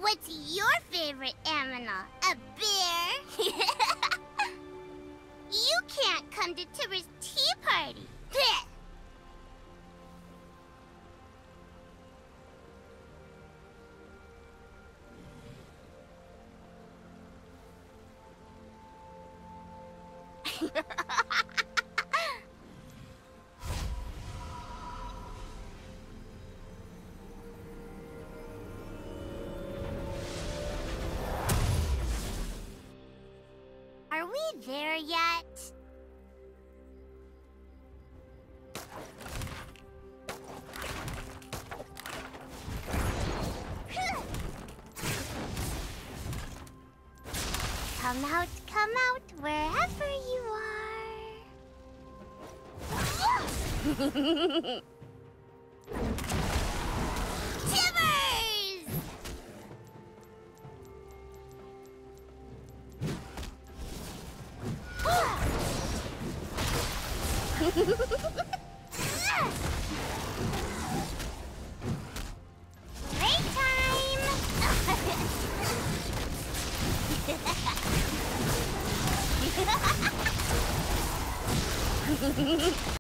What's your favorite animal? A bear? You can't come to Tibber's tea party. Blech. Are we there yet? Come out, wherever you are. Tibbers! Playtime!